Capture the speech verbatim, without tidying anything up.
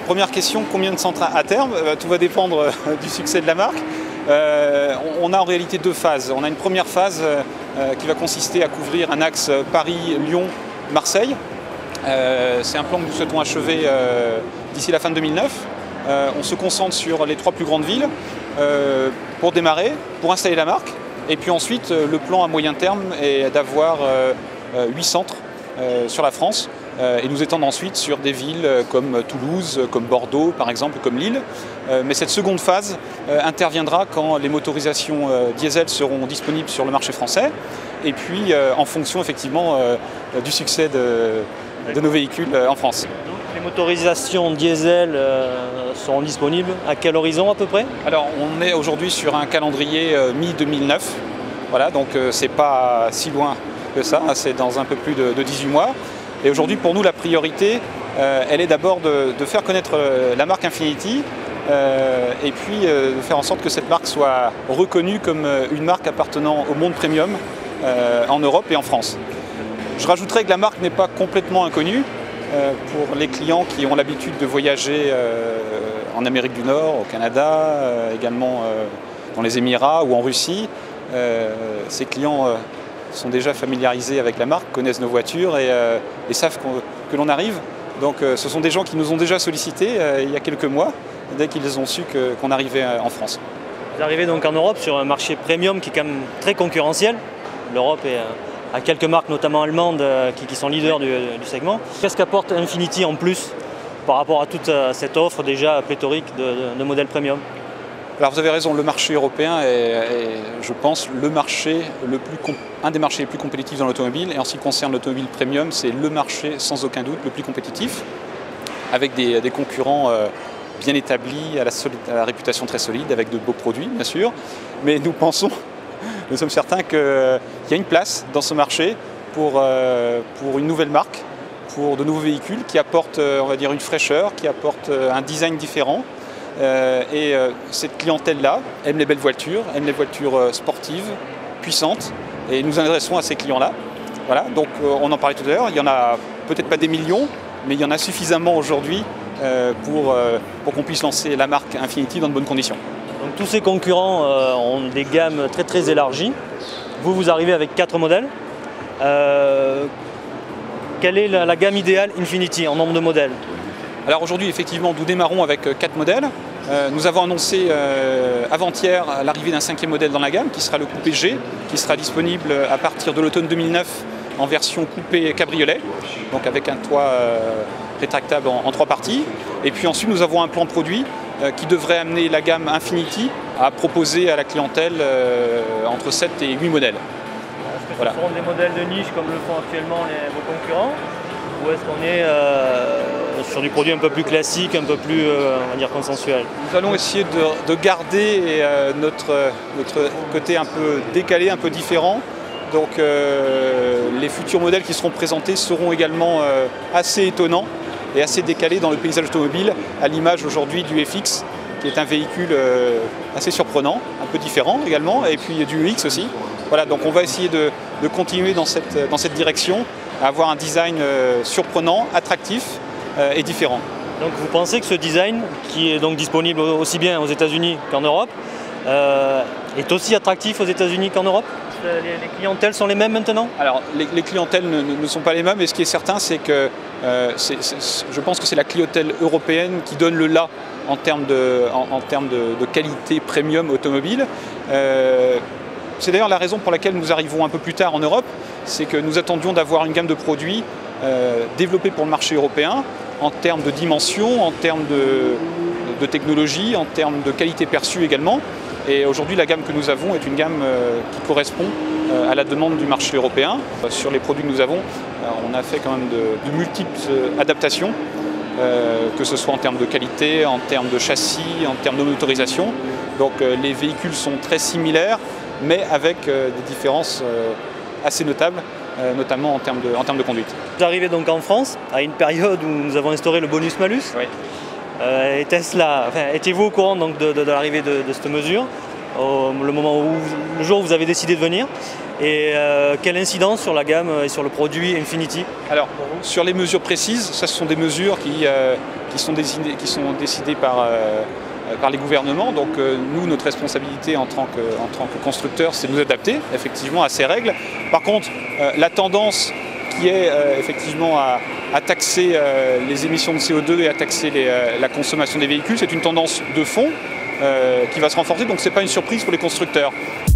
première question, combien de centres à terme? Tout va dépendre du succès de la marque. Euh, on a en réalité deux phases. On a une première phase euh, qui va consister à couvrir un axe Paris-Lyon-Marseille. Euh, C'est un plan que nous souhaitons achever euh, d'ici la fin de deux mille neuf. Euh, on se concentre sur les trois plus grandes villes euh, pour démarrer, pour installer la marque. Et puis ensuite, le plan à moyen terme est d'avoir euh, huit centres euh, sur la France euh, et nous étendre ensuite sur des villes comme Toulouse, comme Bordeaux par exemple, comme Lille. Euh, mais cette seconde phase euh, interviendra quand les motorisations euh, diesel seront disponibles sur le marché français et puis euh, en fonction effectivement euh, du succès de, de nos véhicules euh, en France. Les motorisations diesel euh, seront disponibles à quel horizon à peu près? Alors on est aujourd'hui sur un calendrier euh, mi deux mille neuf, voilà, donc euh, c'est pas si loin que ça, c'est dans un peu plus de, de dix-huit mois. Et aujourd'hui pour nous la priorité, euh, elle est d'abord de, de faire connaître euh, la marque Infiniti euh, et puis euh, de faire en sorte que cette marque soit reconnue comme euh, une marque appartenant au monde premium euh, en Europe et en France. Je rajouterais que la marque n'est pas complètement inconnue. Euh, pour les clients qui ont l'habitude de voyager euh, en Amérique du Nord, au Canada, euh, également euh, dans les Émirats ou en Russie, euh, ces clients euh, sont déjà familiarisés avec la marque, connaissent nos voitures et, euh, et savent qu'on, que l'on arrive. Donc euh, ce sont des gens qui nous ont déjà sollicités euh, il y a quelques mois, dès qu'ils ont su que, qu'on arrivait en France. Vous arrivez donc en Europe sur un marché premium qui est quand même très concurrentiel. L'Europe est... Euh... à quelques marques, notamment allemandes, qui, qui sont leaders du, du segment. Qu'est-ce qu'apporte Infiniti en plus par rapport à toute cette offre déjà pléthorique de, de, de modèles premium? Alors vous avez raison, le marché européen est, est je pense, le marché le plus, un des marchés les plus compétitifs dans l'automobile. Et en ce qui concerne l'automobile premium, c'est le marché sans aucun doute le plus compétitif, avec des, des concurrents euh, bien établis, à la, solide, à la réputation très solide, avec de beaux produits bien sûr. Mais nous pensons Nous sommes certains qu'il y a une place dans ce marché pour, euh, pour une nouvelle marque, pour de nouveaux véhicules qui apportent, on va dire, une fraîcheur, qui apportent un design différent. Euh, et euh, cette clientèle-là aime les belles voitures, aime les voitures sportives, puissantes. Et nous nous adressons à ces clients-là. Voilà, donc euh, on en parlait tout à l'heure, il y en a peut-être pas des millions, mais il y en a suffisamment aujourd'hui euh, pour, euh, pour qu'on puisse lancer la marque Infiniti dans de bonnes conditions. Donc tous ces concurrents euh, ont des gammes très très élargies. Vous, vous arrivez avec quatre modèles. Euh, quelle est la, la gamme idéale Infiniti en nombre de modèles? Alors aujourd'hui, effectivement, nous démarrons avec quatre modèles. Euh, nous avons annoncé euh, avant-hier l'arrivée d'un cinquième modèle dans la gamme, qui sera le coupé G, qui sera disponible à partir de l'automne deux mille neuf en version coupé cabriolet, donc avec un toit euh, rétractable en, en trois parties. Et puis ensuite, nous avons un plan produit qui devrait amener la gamme Infiniti à proposer à la clientèle euh, entre sept et huit modèles. Est-ce que voilà. Ce seront des modèles de niche comme le font actuellement les, vos concurrents? Ou est-ce qu'on est euh, sur du produit un peu plus classique, un peu plus euh, on va dire consensuel? Nous allons essayer de, de garder euh, notre, notre côté un peu décalé, un peu différent. Donc euh, les futurs modèles qui seront présentés seront également euh, assez étonnants et assez décalé dans le paysage automobile, à l'image aujourd'hui du F X, qui est un véhicule euh, assez surprenant, un peu différent également, et puis du U X aussi. Voilà, donc on va essayer de, de continuer dans cette, dans cette direction, à avoir un design euh, surprenant, attractif euh, et différent. Donc vous pensez que ce design, qui est donc disponible aussi bien aux États-Unis qu'en Europe, euh, est aussi attractif aux États-Unis qu'en Europe? Les, les clientèles sont les mêmes maintenant? Alors les, les clientèles ne, ne sont pas les mêmes, et ce qui est certain, c'est que euh, c'est, c'est, je pense que c'est la clientèle européenne qui donne le là en termes de, en, en termes de, de qualité premium automobile. Euh, c'est d'ailleurs la raison pour laquelle nous arrivons un peu plus tard en Europe, c'est que nous attendions d'avoir une gamme de produits euh, développés pour le marché européen en termes de dimension, en termes de, de technologie, en termes de qualité perçue également. Et aujourd'hui, la gamme que nous avons est une gamme euh, qui correspond euh, à la demande du marché européen. Euh, sur les produits que nous avons, euh, on a fait quand même de, de multiples euh, adaptations, euh, que ce soit en termes de qualité, en termes de châssis, en termes de motorisation. Donc euh, les véhicules sont très similaires, mais avec euh, des différences euh, assez notables, euh, notamment en termes, de, en termes de conduite. Vous arrivez donc en France, à une période où nous avons instauré le bonus-malus. Oui. Euh, et Tesla, enfin, étiez-vous au courant donc, de, de, de l'arrivée de, de cette mesure, au, le, moment où, le jour où vous avez décidé de venir? Et euh, quelle incidence sur la gamme et sur le produit Infiniti? Alors, sur les mesures précises, ça ce sont des mesures qui, euh, qui, sont, décidées, qui sont décidées par, euh, par les gouvernements. Donc euh, nous, notre responsabilité en tant que, en tant que constructeur, c'est de nous adapter effectivement à ces règles. Par contre, euh, la tendance qui est euh, effectivement à, à taxer euh, les émissions de C O deux et à taxer les, euh, la consommation des véhicules, c'est une tendance de fond euh, qui va se renforcer, donc ce n'est pas une surprise pour les constructeurs.